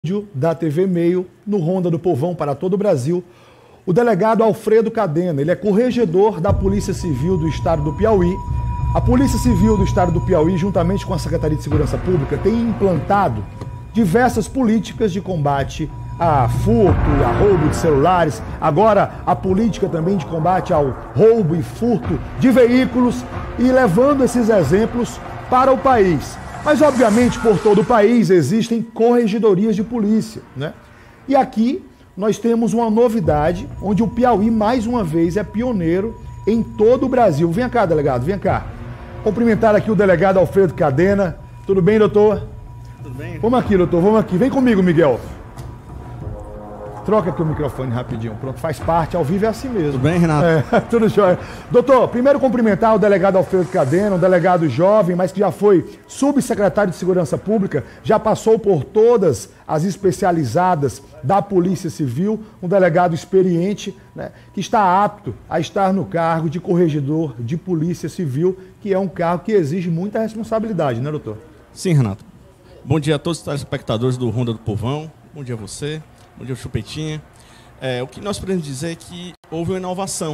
Da TV Meio, no Ronda do Povão para todo o Brasil, o delegado Alfredo Cadena. Ele é corregedor da Polícia Civil do Estado do Piauí. A Polícia Civil do Estado do Piauí, juntamente com a Secretaria de Segurança Pública, tem implantado diversas políticas de combate a furto, a roubo de celulares, agora a política também de combate ao roubo e furto de veículos e levando esses exemplos para o país. Mas, obviamente, por todo o país existem corregedorias de polícia, né? E aqui nós temos uma novidade, onde o Piauí, mais uma vez, é pioneiro em todo o Brasil. Vem cá, delegado, vem cá. Cumprimentar aqui o delegado Alfredo Cadena. Tudo bem, doutor? Tudo bem. Vamos aqui, doutor, vamos aqui. Vem comigo, Miguel. Troca aqui o microfone rapidinho. Pronto, faz parte, ao vivo é assim mesmo. Tudo bem, Renato? Tudo jóia. Doutor, primeiro cumprimentar o delegado Alfredo Cadena, um delegado jovem, mas que já foi subsecretário de Segurança Pública, já passou por todas as especializadas da Polícia Civil, um delegado experiente, né, que está apto a estar no cargo de corregedor de Polícia Civil, que é um cargo que exige muita responsabilidade, né, doutor? Sim, Renato. Bom dia a todos os telespectadores do Ronda do Povão. Bom dia a você. Bom dia, Chupetinha. O que nós podemos dizer é que houve uma inovação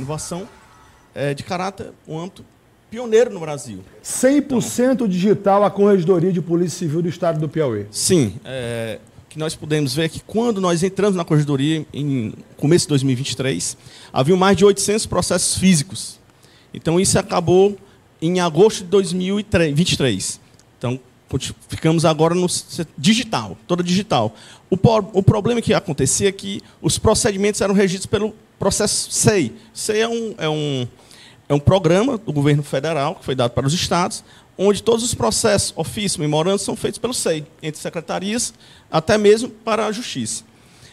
de caráter, um âmbito pioneiro no Brasil. 100% digital a Corregedoria de Polícia Civil do Estado do Piauí. Sim, o que nós podemos ver é que quando nós entramos na Corregedoria, em começo de 2023, havia mais de 800 processos físicos. Então, isso acabou em agosto de 2023. Então, ficamos agora no digital, toda digital. O problema que acontecia é que os procedimentos eram regidos pelo processo SEI. SEI é um programa do governo federal, que foi dado para os estados, onde todos os processos, ofícios, memorandos, são feitos pelo SEI, entre secretarias, até mesmo para a Justiça.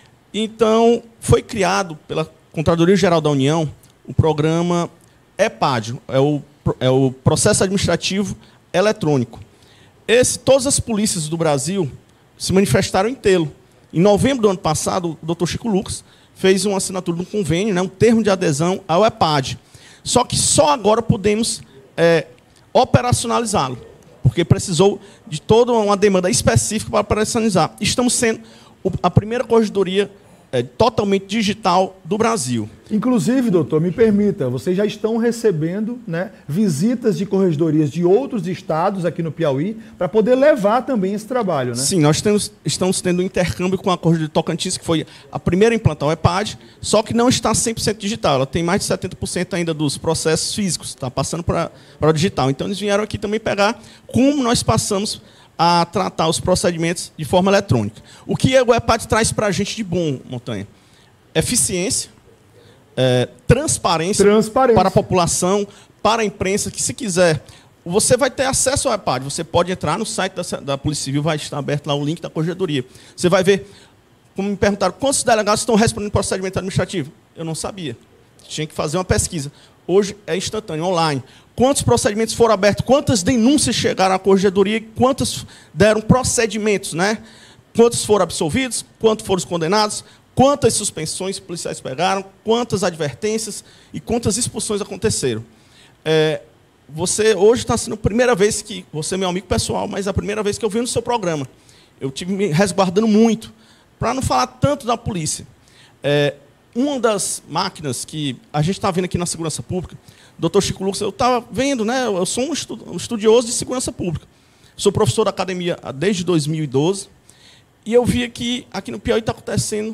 Então, foi criado pela Contradoria Geral da União o programa EPAD, é o Processo Administrativo Eletrônico. Todas as polícias do Brasil se manifestaram em tê-lo. Em novembro do ano passado, o Dr. Chico Lucas fez uma assinatura de um convênio, né, um termo de adesão ao EPAD. Só que só agora podemos operacionalizá-lo, porque precisou de toda uma demanda específica para operacionalizar. Estamos sendo a primeira corregedoria totalmente digital do Brasil. Inclusive, doutor, me permita, vocês já estão recebendo, né, visitas de corregedorias de outros estados aqui no Piauí para poder levar também esse trabalho, né? Sim, nós estamos tendo um intercâmbio com a Corregedoria de Tocantins, que foi a primeira a implantar o EPAD, só que não está 100% digital. Ela tem mais de 70% ainda dos processos físicos, está passando para o digital. Então, eles vieram aqui também pegar como nós passamos a tratar os procedimentos de forma eletrônica. O que o EPAD traz para a gente de bom, Montanha? Eficiência, transparência para a população, para a imprensa, que se quiser, você vai ter acesso ao EPAD. Você pode entrar no site da Polícia Civil, vai estar aberto lá o link da Corregedoria. Você vai ver, como me perguntaram, quantos delegados estão respondendo procedimento administrativo? Eu não sabia. Tinha que fazer uma pesquisa. Hoje é instantâneo, online. Quantos procedimentos foram abertos, quantas denúncias chegaram à Corregedoria, quantos deram procedimentos, né? Quantos foram absolvidos, quantos foram condenados, quantas suspensões policiais pegaram, quantas advertências e quantas expulsões aconteceram. Você hoje está sendo a primeira vez que, você é meu amigo pessoal, mas é a primeira vez que eu vi no seu programa. Eu estive me resguardando muito, para não falar tanto da polícia. Uma das máquinas que a gente está vendo aqui na segurança pública, Dr. Chico Lucas, eu estava vendo, né? Eu sou um estudioso de segurança pública. Sou professor da academia desde 2012. E eu vi que aqui no Piauí está acontecendo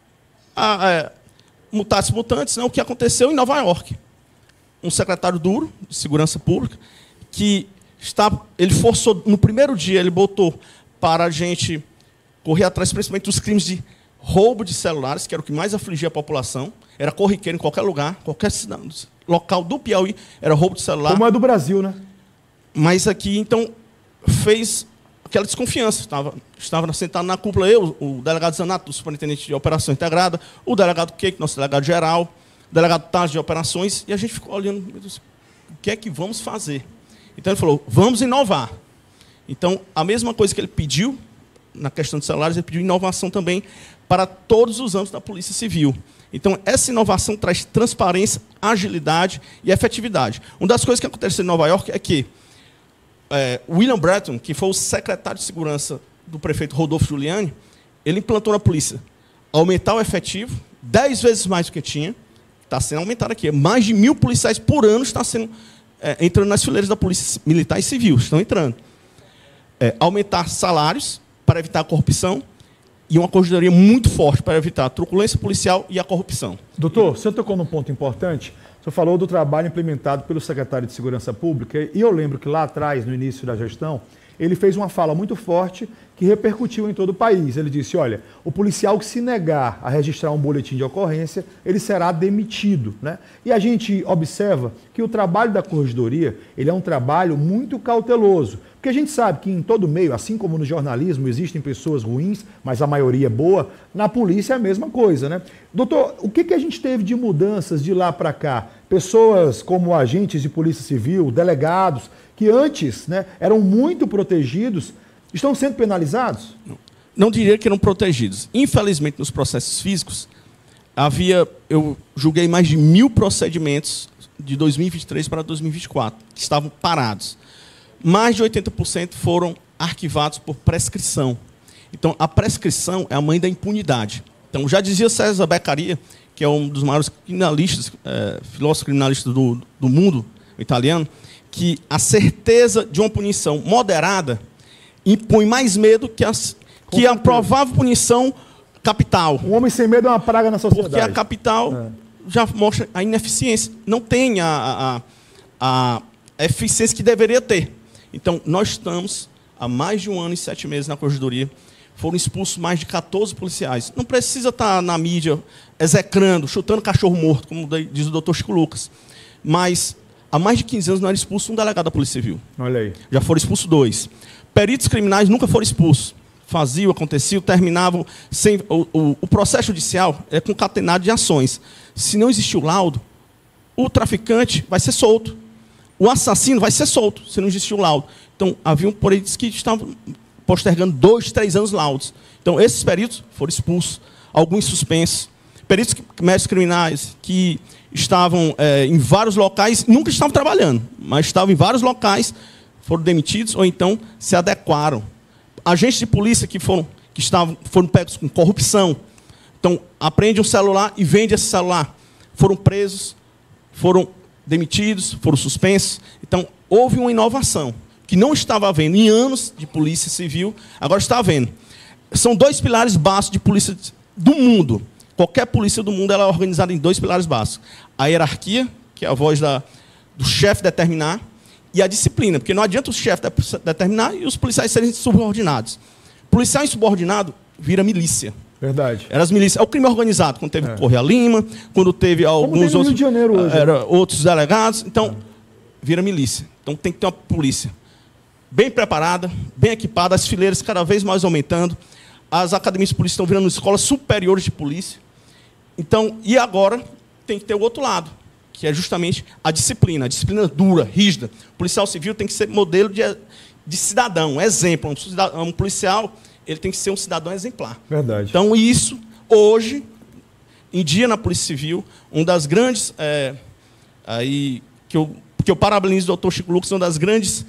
mutatis mutandis, né, o que aconteceu em Nova York. Um secretário duro de segurança pública, que ele forçou, no primeiro dia, ele botou para a gente correr atrás, principalmente dos crimes de roubo de celulares, que era o que mais afligia a população. Era corriqueiro em qualquer lugar, qualquer local do Piauí, era roubo de celular. Como é do Brasil, né? Mas aqui, então, fez aquela desconfiança. Estava sentado na cúpula, eu, o delegado Zanato, do Superintendente de Operação Integrada, o delegado Keiko, nosso delegado geral, o delegado Taz de Operações, e a gente ficou olhando, meu Deus, o que é que vamos fazer? Então ele falou, vamos inovar. Então, a mesma coisa que ele pediu na questão de celulares, ele pediu inovação também para todos os âmbitos da Polícia Civil. Então, essa inovação traz transparência, agilidade e efetividade. Uma das coisas que aconteceu em Nova York é que William Brereton, que foi o secretário de Segurança do prefeito Rodolfo Giuliani, ele implantou na polícia aumentar o efetivo, 10 vezes mais do que tinha, está sendo aumentado aqui. Mais de 1.000 policiais por ano estão entrando nas fileiras da Polícia Militar e Civil, estão entrando. Aumentar salários para evitar a corrupção e uma corregedoria muito forte para evitar a truculência policial e a corrupção. Doutor, você tocou num ponto importante. O senhor falou do trabalho implementado pelo secretário de Segurança Pública e eu lembro que lá atrás, no início da gestão, ele fez uma fala muito forte que repercutiu em todo o país. Ele disse, olha, o policial que se negar a registrar um boletim de ocorrência, ele será demitido, né? E a gente observa que o trabalho da corregedoria, ele é um trabalho muito cauteloso. Porque a gente sabe que em todo meio, assim como no jornalismo, existem pessoas ruins, mas a maioria é boa, na polícia é a mesma coisa, né? Doutor, o que a gente teve de mudanças de lá para cá? Pessoas como agentes de polícia civil, delegados, que antes, né, eram muito protegidos, estão sendo penalizados? Não diria que eram protegidos. Infelizmente, nos processos físicos, eu julguei mais de 1.000 procedimentos de 2023 para 2024, que estavam parados. Mais de 80% foram arquivados por prescrição. Então, a prescrição é a mãe da impunidade. Então, já dizia César Beccaria, que é um dos maiores criminalistas, filósofos criminalistas do mundo, italiano, que a certeza de uma punição moderada impõe mais medo que a provável punição capital. Um homem sem medo é uma praga na sociedade. Porque a capital já mostra a ineficiência. Não tem a eficiência que deveria ter. Então, nós estamos há mais de 1 ano e 7 meses na corregedoria. Foram expulsos mais de 14 policiais. Não precisa estar na mídia execrando, chutando cachorro morto, como diz o doutor Chico Lucas. Mas há mais de 15 anos não era expulso um delegado da Polícia Civil. Olha aí. Já foram expulsos 2. Peritos criminais nunca foram expulsos. Faziam, aconteciam, terminavam sem... O processo judicial é concatenado de ações. Se não existir o laudo, o traficante vai ser solto. O assassino vai ser solto, se não existir o laudo. Então, haviam peritos que estavam postergando 2, 3 anos laudos. Então, esses peritos foram expulsos, alguns suspensos. Peritos médicos criminais que estavam em vários locais, nunca estavam trabalhando, mas estavam em vários locais, foram demitidos ou então se adequaram. Agentes de polícia que foram pegos com corrupção, então apreende um celular e vende esse celular. Foram presos, foram demitidos, foram suspensos. Então, houve uma inovação que não estava havendo em anos de polícia civil, agora está havendo. São 2 pilares básicos de polícia do mundo. Qualquer polícia do mundo ela é organizada em 2 pilares básicos. A hierarquia, que é a voz do chefe determinar, e a disciplina, porque não adianta o chefe determinar e os policiais serem subordinados. Policial insubordinado vira milícia. Verdade. Era as milícias. É o crime organizado, quando teve Correia Lima, quando teve alguns outros... Rio de Janeiro hoje. Outros delegados. Então, vira milícia. Então, tem que ter uma polícia bem preparada, bem equipada, as fileiras cada vez mais aumentando, as academias de polícia estão virando escolas superiores de polícia. Então, e agora tem que ter o outro lado, que é justamente a disciplina dura, rígida. O policial civil tem que ser modelo de cidadão, exemplo. Um policial, ele tem que ser um cidadão exemplar. Verdade. Então, isso, hoje, em dia na Polícia Civil, uma das grandes... que eu parabenizo o doutor Chico Lucas, uma das grandes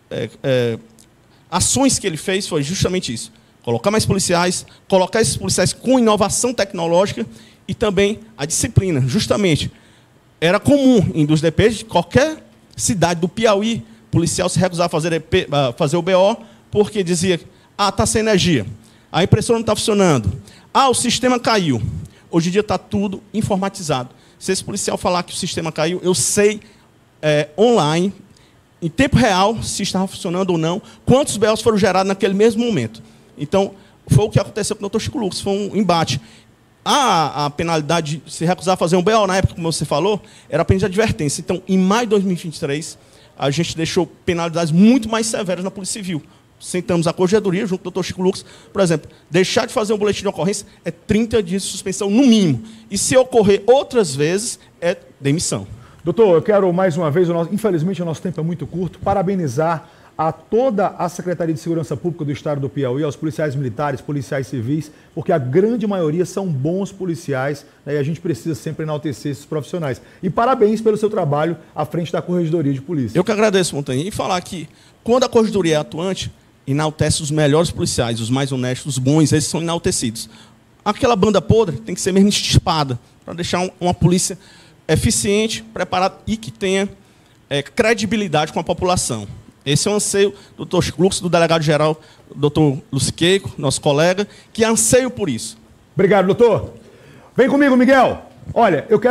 ações que ele fez foi justamente isso. Colocar mais policiais, colocar esses policiais com inovação tecnológica e também a disciplina, justamente. Era comum em dos DPs de qualquer cidade do Piauí, policial se recusar a fazer o BO, porque dizia, está sem energia, a impressora não está funcionando, o sistema caiu. Hoje em dia está tudo informatizado. Se esse policial falar que o sistema caiu, eu sei online, em tempo real, se estava funcionando ou não, quantos BOs foram gerados naquele mesmo momento. Então, foi o que aconteceu com o doutor Chico Lucas, foi um embate. A penalidade de se recusar a fazer um BO, na época, como você falou, era apenas de advertência. Então, em maio de 2023, a gente deixou penalidades muito mais severas na Polícia Civil. Sentamos a corregedoria, junto com o doutor Chico Lucas, por exemplo, deixar de fazer um boletim de ocorrência é 30 dias de suspensão, no mínimo. E se ocorrer outras vezes, é demissão. Doutor, eu quero mais uma vez, infelizmente o nosso tempo é muito curto, parabenizar a toda a Secretaria de Segurança Pública do Estado do Piauí, aos policiais militares, policiais civis, porque a grande maioria são bons policiais, né, e a gente precisa sempre enaltecer esses profissionais. E parabéns pelo seu trabalho à frente da Corregedoria de Polícia. Eu que agradeço, Montanha. E falar que, quando a Corregedoria é atuante, enaltece os melhores policiais, os mais honestos, os bons, esses são enaltecidos. Aquela banda podre tem que ser mesmo extirpada, para deixar uma polícia eficiente, preparada e que tenha credibilidade com a população. Esse é o anseio do Dr. Fluxo, do delegado-geral, Dr. Luciqueico, nosso colega, que anseio por isso. Obrigado, doutor. Vem comigo, Miguel. Olha, eu quero